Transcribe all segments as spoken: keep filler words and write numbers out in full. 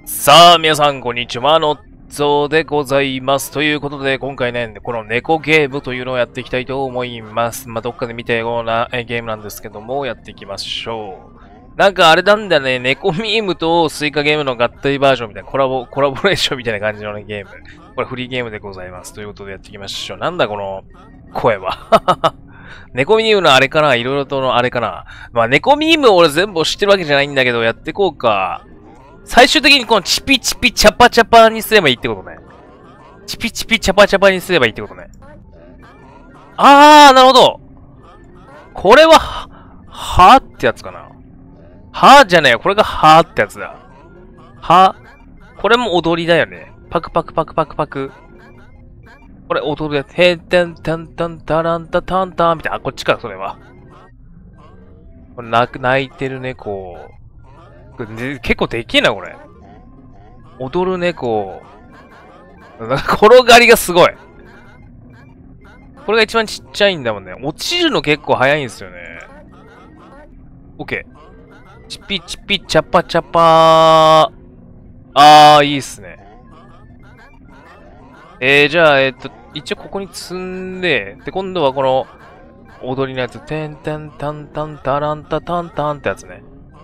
さあ、皆さん、こんにちは。のっぞうでございます。ということで、今回ね、この猫ゲームというのをやっていきたいと思います。まあ、どっかで見たようなえゲームなんですけども、やっていきましょう。なんかあれなんだね、猫ミームとスイカゲームの合体バージョンみたいな、コラボ、コラボレーションみたいな感じの、ね、ゲーム。これフリーゲームでございます。ということでやっていきましょう。なんだこの声は。猫ミームのあれかないろいろとのあれかな。まあ、猫ミーム俺全部知ってるわけじゃないんだけど、やっていこうか。最終的にこのチピチピチャパチャパにすればいいってことね。チピチピチャパチャパにすればいいってことね。あー、なるほど。これは、はーってやつかな。はーじゃねえよ。これがはーってやつだ。はー。これも踊りだよね。パクパクパクパクパク。これ踊るやつ。へーてんてんてんたらんたたんたんみたいな。あ、こっちか、それは。これ泣く、泣いてる猫。結構でけえな、これ。踊る猫。転がりがすごい。これが一番ちっちゃいんだもんね。落ちるの結構早いんですよね。オッケー。チピチピチャパチャパー。あー、いいっすね。えー、じゃあ、えっと、一応ここに積んで、で、今度はこの、踊りのやつ、てんてんたんたんたらんたたんたんってやつね。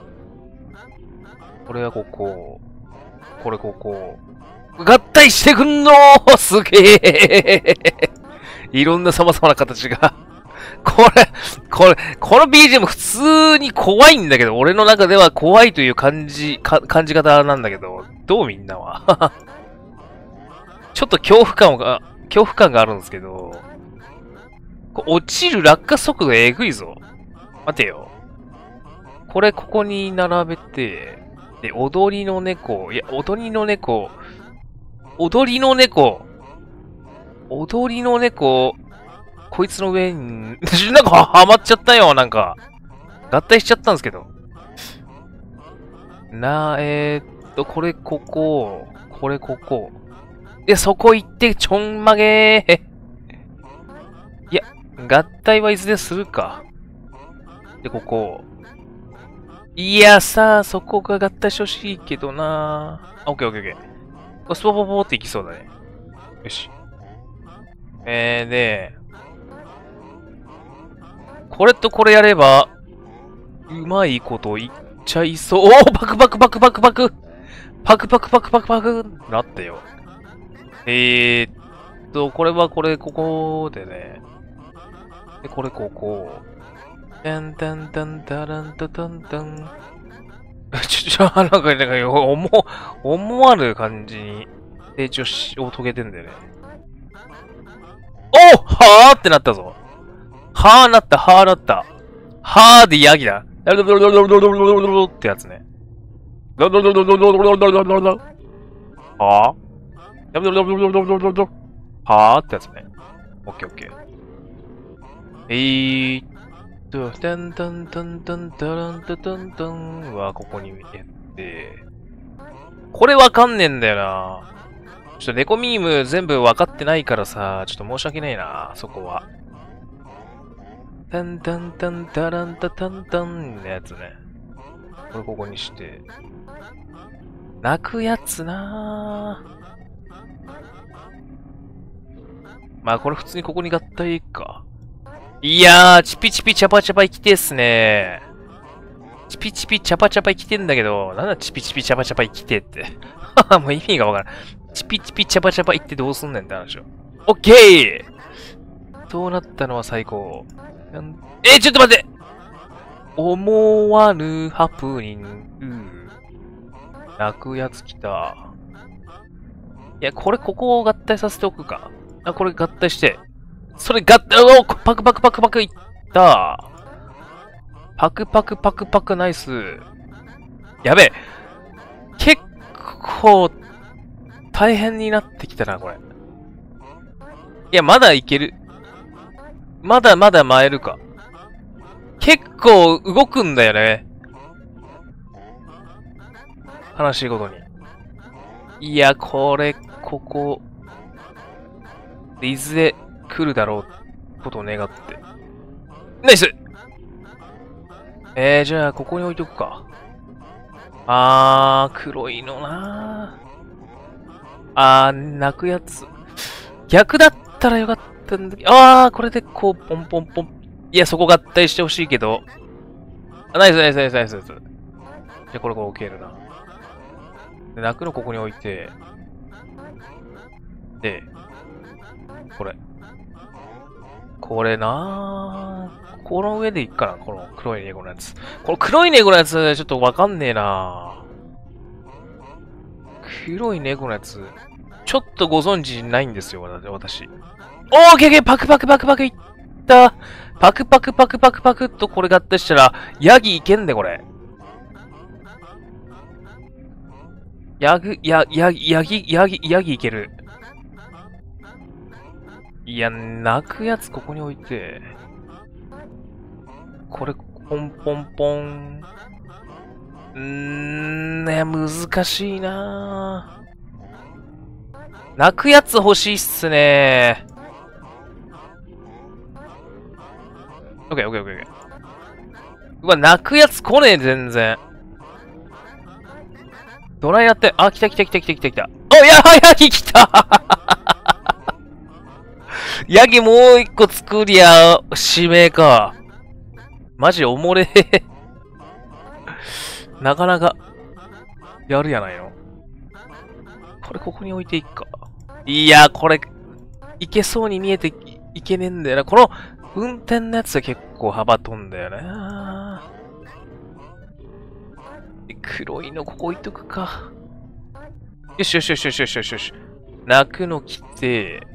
これはここ。これここ。合体してくんのーすげえいろんな様々な形が。これ、これ、この ビージーエム 普通に怖いんだけど、俺の中では怖いという感じ、か感じ方なんだけど、どうみんなはちょっと恐怖感が、恐怖感があるんですけど、落ちる落下速度えぐいぞ。待てよ。これここに並べて、で、踊りの猫。いや、踊りの猫。踊りの猫。踊りの猫。こいつの上に、なんかはまっちゃったよ、なんか。合体しちゃったんですけど。な、えー、っと、これここ。これここ。いや、そこ行って、ちょんまげー。いや、合体はいずれするか。で、ここ。いやさ、そこが合体してほしいけどなぁ。オッケーオッケーオッケー。これスポポポっていきそうだね。よし。えー、で、これとこれやれば、うまいこといっちゃいそう。おーパクパクパクパクパクパクパクパクパクパクなってよ。えーっと、これはこれ、ここでね。で、これここ。てんてんてんたらんたたんたん。ちょ、ちょ、なんか、なんか、思、思わぬ感じに成長し、を遂げてんだよね。おはーってなったぞ。はーなった、はーなった。はーでヤギだ。ってやつね。はーはーってやつね。オッケーオッケー。えーっと、てんてんてんてんてんてんてんてんはここにやって。これわかんねえんだよな。ちょっと猫ミーム全部わかってないからさ、ちょっと申し訳ないな、そこは。てんてんてんたらんたたんたんのやつね。これここにして。泣くやつなぁ。まあこれ普通にここに合体か。いやー、チピチピチャパチャパ生きてっすね。チピチピチャパチャパ生きてんだけど、なんだチピチピチャパチャパ生きてって。もう意味がわからん。チピチピチャパチャパ生きてどうすんねんって話よ。オッケーどうなったのは最高。えー、ちょっと待って思わぬハプニング。泣くやつ来た。いや、これここを合体させておくか。あ、これ合体して。それ合体、おパクパクパクパクいった。パクパクパクパクナイス。やべえ。結構、大変になってきたな、これ。いや、まだいける。まだまだ回るか。結構動くんだよね。悲しいことに。いや、これ、ここ、いずれ来るだろう、ことを願って。ナイスえー、じゃあ、ここに置いとくか。 あー、黒いのなー。あー、泣くやつ。逆だったらよかったんだけど、あー、これでこう、ポンポンポン。いや、そこ合体してほしいけど。あ、ナイスナイスナイスナイスナイス。じゃあ、これこう置けるな。で、泣くのここに置いて。で、これ。これなぁ。この上でいっかな、この黒いネゴのやつ。この黒いネゴのやつ、ちょっとわかんねえなぁ。黒いネゴのやつ、ちょっとご存知ないんですよ、私。おー、けけ、パクパクパクパクいった。パクパクパクパクパクっとこれ合体したら、ヤギいけんで、これ。ヤグ、ヤ、ヤギ、ヤギ、ヤギ、ヤギいける。いや、泣くやつここに置いて。これ、ポンポンポン。うーん、ね、難しいなぁ。泣くやつ欲しいっすねー。オッケーオッケーオッケーオッケー。うわ、泣くやつ来ねえ、全然。ドライやって、あ、来た来た来た来た来た来た。お、やばい、ヤギ来たヤギもう一個作りゃ、指名か。マジおもれへ。なかなか、やるやないの。これここに置いていっか。いや、これ、いけそうに見えていけねえんだよな。この、運転のやつは結構幅飛んだよな。黒いのここ置いとくか。よしよしよしよしよしよしよし。泣くの来て、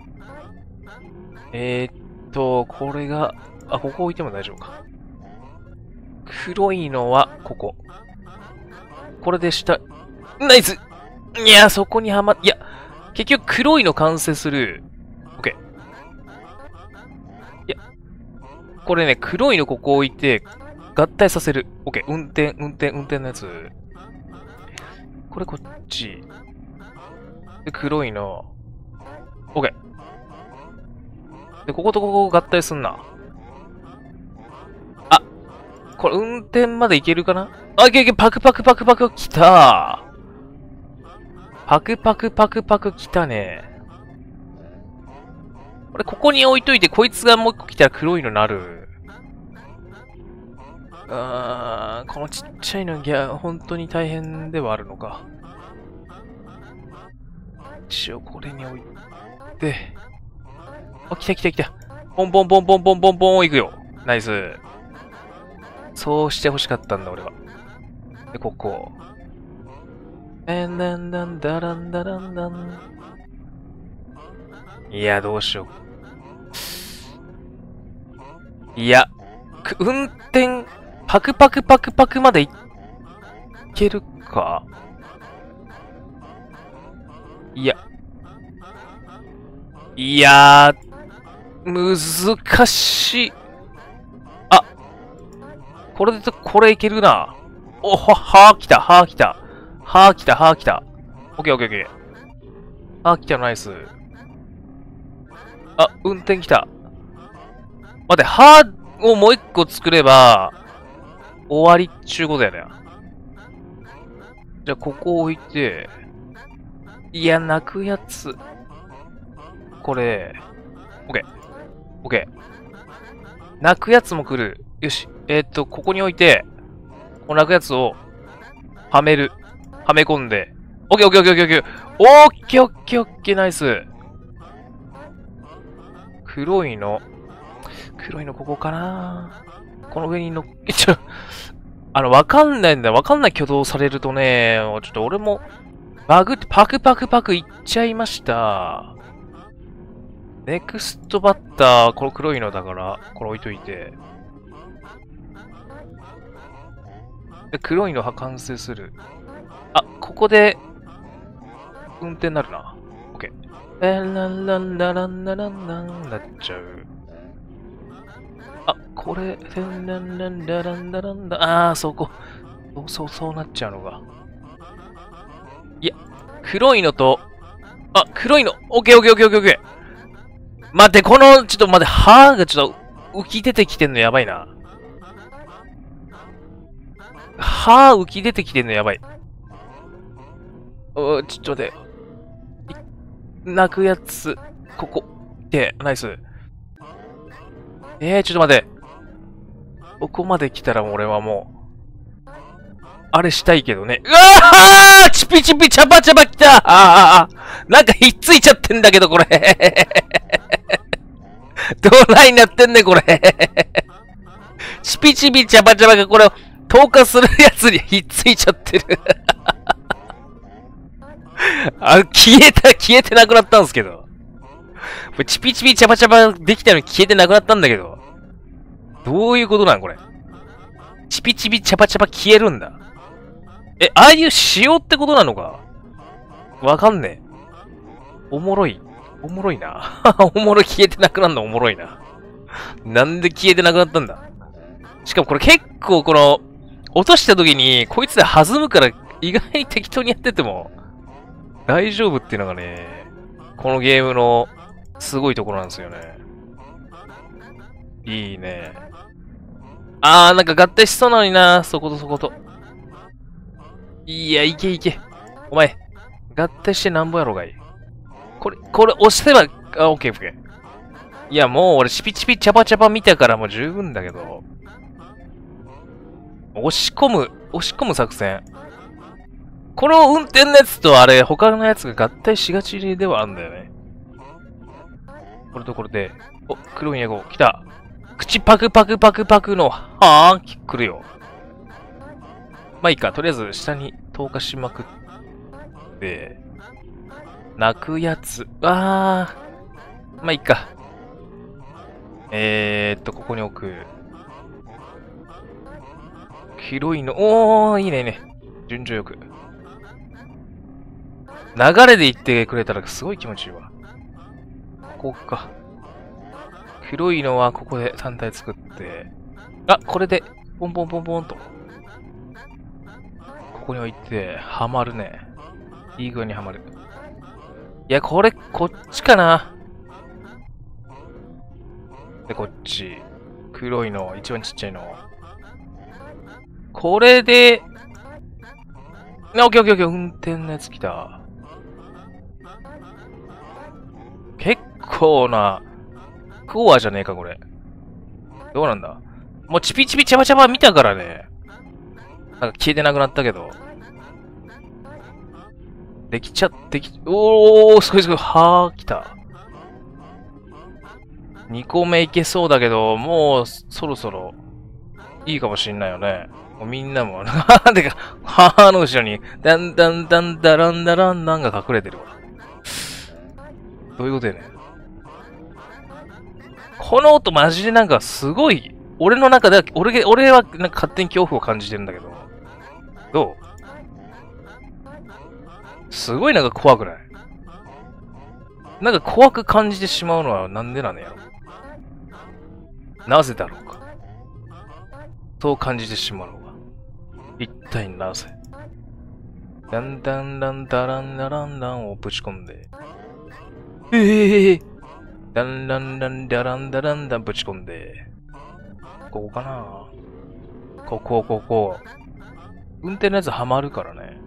えー、っと、これが、あ、ここ置いても大丈夫か。黒いのは、ここ。これで下、ナイスいや、そこにはま、いや、結局黒いの完成する。オッケー。いや、これね、黒いのここ置いて、合体させる。オッケー。運転、運転、運転のやつ。これこっち。で、黒いの。オッケー。で、こことここ合体すんな。あ、これ運転までいけるかなあ、いけいけ、パクパクパクパク来たパクパクパクパク来たね。これここに置いといて、こいつがもう一個来たら黒いのなる。あー、このちっちゃいのギャ、本当に大変ではあるのか。一応これに置いて。あ、来た来た来た。ボンボンボンボンボンボンボン行くよ。ナイス。そうして欲しかったんだ、俺は。で、ここ。えんだんだんだらんだらんだん。いや、どうしよう。いや、運転、パクパクパクパクまでいけるかいや。いやー、難しい。あ、これで、これいけるな。お、は、はー来た、はー来た。はー来た、はー来た。オッケーオッケーオッケー。はー来た、ナイス。あ、運転来た。待って、はーをもう一個作れば、終わりっちゅうことやね。じゃあ、ここ置いて、いや、泣くやつ。これ、オッケー。オッケー。泣くやつも来る。よし。えー、っと、ここに置いて、この泣くやつを、はめる。はめ込んで。オッケーオッケーオッケーオッケーオッケーオッケーオッケーナイス。黒いの。黒いのここかなこの上に乗っけちゃう。あの、わかんないんだよ。わかんない挙動されるとね、ちょっと俺も、バグってパクパクパクいっちゃいました。ネクストバッター、この黒いのだから、これ置いといて。で、黒いのは完成する。あ、ここで、運転になるな。オッケー。ランランランラランラランランなっちゃう。あ、これ、ランランランラランラランラあー、そこ。そうそう、そうなっちゃうのが。いや、黒いのと、あ、黒いの。オッケーオッケーオッケーオッケーオッケー。待って、この、ちょっと待って、歯がちょっと浮き出てきてんのやばいな。 歯浮き出てきてんのやばい。お、ちょっと待って。泣くやつ、ここ。で、ナイス。えー、ちょっと待って。ここまで来たら俺はもう、あれしたいけどね。うわーチピチピチャパチャパ来たあーあーなんかひっついちゃってんだけど、これ。どないなってんねん、これ。チピチピチャパチャパがこれを投下するやつにひっついちゃってる。あ、消えた、消えてなくなったんですけど。チピチピチャパチャパできたのに消えてなくなったんだけど。どういうことなんこれ。チピチピチャパチャパ消えるんだ。え、ああいう仕様ってことなのかわかんねえ。おもろい。おもろいな。おもろい消えてなくなるのおもろいな。なんで消えてなくなったんだ。しかもこれ結構この、落とした時にこいつで弾むから意外に適当にやってても大丈夫っていうのがね、このゲームのすごいところなんですよね。いいね。あー、なんか合体しそうなのにな、そことそこと。いや、いけいけ。お前、合体してなんぼやろがいい。これ、これ押せば、あ、オッケーオッケー。いや、もう俺、チピチピチャパチャパ見たからもう十分だけど。押し込む、押し込む作戦。この運転のやつとあれ、他のやつが合体しがちではあるんだよね。これとこれで。お、黒いエゴ、来た。口パクパクパクパクの、はーん、来るよ。まあいいか、とりあえず下に投下しまくって、泣くやつ。あー、まあいいか。えーっと、ここに置く。広いの、おー、いいねいいね。順序よく。流れで行ってくれたらすごい気持ちいいわ。ここか。黒いのはここでさん体作って。あ、これで、ポンポンポンポンと。ここに置いて、はまるね。いい具合にはまる。いや、これ、こっちかな。で、こっち。黒いの、一番ちっちゃいの。これで、オッケーオッケーオッケー、運転のやつ来た。結構な、コアじゃねえか、これ。どうなんだもうチピチピチャバチャバ見たからね。なんか消えてなくなったけど。できちゃって、き、おー、すごいすごい。はー、来た。にこめいけそうだけど、もうそろそろいいかもしんないよね。もうみんなも、なんでか、はーの後ろに、だんだんだんだらんだらんなんが隠れてるわ。どういうことやねん。この音マジでなんかすごい、俺の中では、俺、俺はなんか勝手に恐怖を感じてるんだけど。どうすごいなんか怖くないなんか怖く感じてしまうのはなんでなのやろなぜだろうかそう感じてしまうのは。一体なぜだんだんだんだらんだらんだんをぶち込んで。ええー、だんだんだんだらんだらんだんぶち込んで。ここかなここ、ここ。運転のやつはまるからね。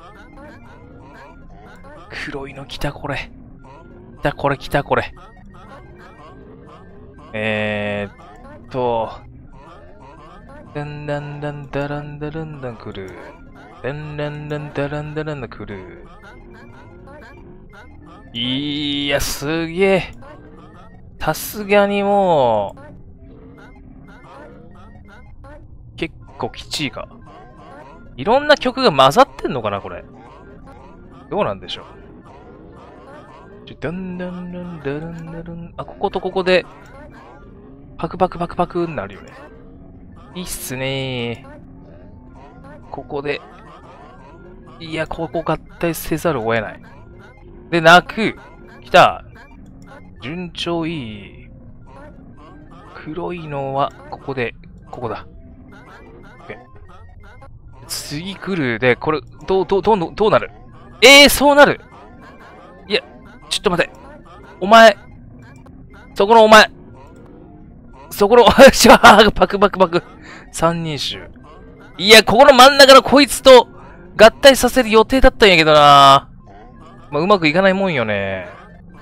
黒いの来た、これ。来た、これ、来た、これ。えーっと。だんだんだんだらんだらんだん来る。だんだんだんだらんだらんだん来る。いや、すげえ。さすがにもう、結構きちいか。いろんな曲が混ざってんのかな、これ。どうなんでしょう。だんだんだんだらんだらん。あ、こことここで、パクパクパクパクになるよね。いいっすねー。ここで、いや、ここ合体せざるを得ない。で、泣く。来た。順調いい。黒いのは、ここで、ここだ。次来る。で、これ、どう、どう、どう、どうなるえー、そうなるいや、ちょっと待って。お前、そこのお前、そこの、しわー、パクパクパク。三人衆。 いや、ここの真ん中のこいつと合体させる予定だったんやけどな。まあ、うまくいかないもんよね。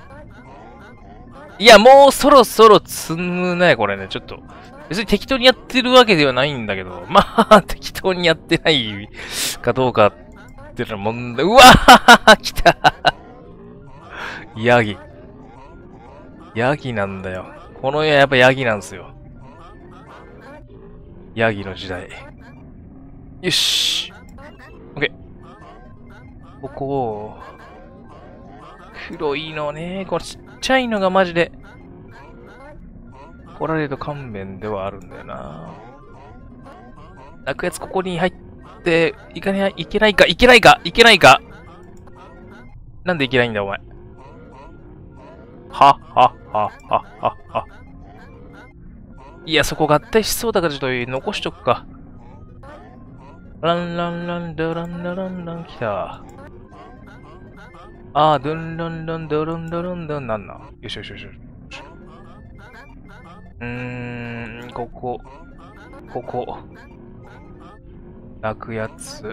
いや、もうそろそろ積むね、これね。ちょっと。別に適当にやってるわけではないんだけど。まあ、適当にやってないかどうかっていうのは問題。うわー来たヤギ。ヤギなんだよ。この世はやっぱヤギなんですよ。ヤギの時代。よし。オッケー。ここを。黒いのね。これちっちゃいのがマジで。来られると勘弁ではあるんだよな。泣くやつここに入って、いかない、いけないか、いけないか、いけないか。なんでいけないんだお前。はっはっはっはっはっは。いや、そこ合体しそうだからちょっと残しとくか。ランランランドランドランラン来た。あー、ドゥンランランドランドランドンなんな。よしよしよしよし。うーん、ここ。ここ。泣くやつ。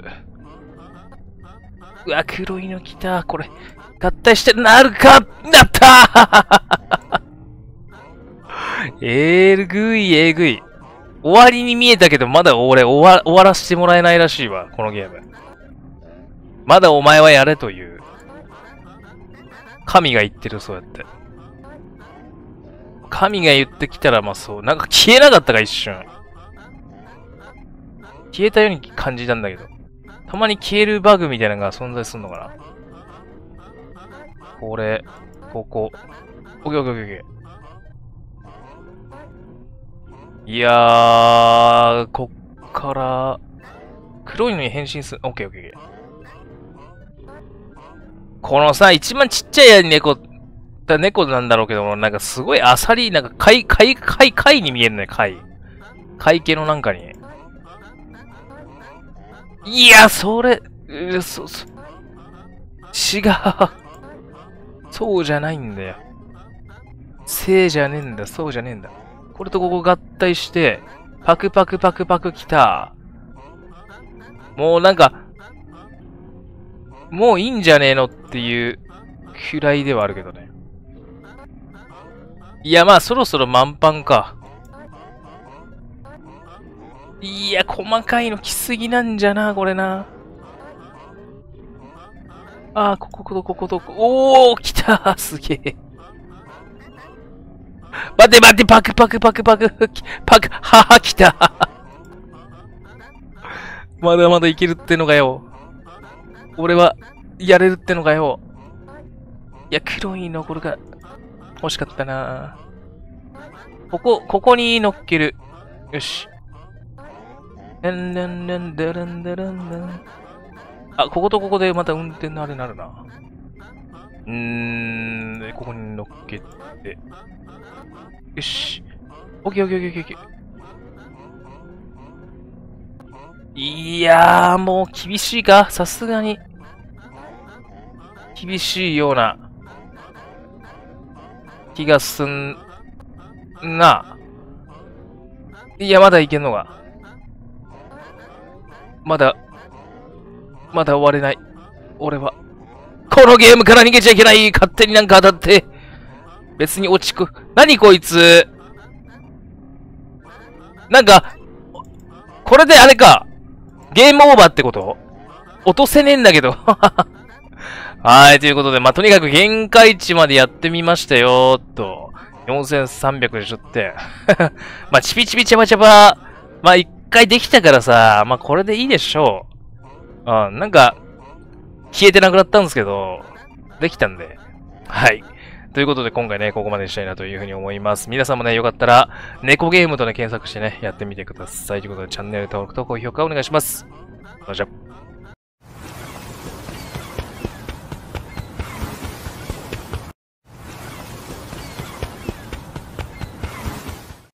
うわ、黒いの来た。これ、合体してなるかなったーえぐい、えぐい。終わりに見えたけど、まだ俺終わ、終わらせてもらえないらしいわ、このゲーム。まだお前はやれという。神が言ってる、そうやって。神が言ってきたら、まあそう。なんか消えなかったか、一瞬。消えたように感じたんだけど。たまに消えるバグみたいなのが存在するのかな。これ、ここ。オッケーオッケーオッケー。いやー、こっから、黒いのに変身する。オッケーオッケーオッケー。このさ、一番ちっちゃい猫、だ猫なんだろうけども、なんかすごいアサリ、なんか貝、貝、貝、貝に見えるね、貝。貝系のなんかに。いや、それ、うそ、そ、違う。そうじゃないんだよ。せいじゃねえんだ、そうじゃねえんだ。これとここ合体して、パクパクパクパク来た。もうなんか、もういいんじゃねえのっていうくらいではあるけどね。いや、まあそろそろ満帆か。いや、細かいの来すぎなんじゃな、これな。ああ、ここ、ここ、ここ、ここ。おー、来たすげえ。待って待って、パクパクパクパク、パク、はは、来たまだまだいけるってのかよ。俺は、やれるってのかよ。いや、黒いの、これが、欲しかったな。ここ、ここに乗っける。よし。ルンルンルンルルンルルンルン。あ、こことここでまた運転のあれになるな。うーん、ここに乗っけて。よし。オッケーオッケーオッケーオッケー。いやー、もう厳しいかさすがに。厳しいような気がすんな。いや、まだいけんのが。まだ、まだ終われない。俺は。このゲームから逃げちゃいけない。勝手になんか当たって。別に落ちく。何こいつ。なんか、これであれか。ゲームオーバーってこと？落とせねえんだけど。はい、ということで、まあ、とにかく限界値までやってみましたよーっと。よんせんさんびゃくでしょって。まあ、チピチピチャバチャバ。まあ、一回できたからさ、まあ、これでいいでしょう。うん、なんか、消えてなくなったんですけど、できたんで。はい。ということで、今回ね、ここまでにしたいなというふうに思います。皆さんもね、よかったら、猫ゲームとね、検索してね、やってみてください。ということで、チャンネル登録と高評価お願いします。それじゃ。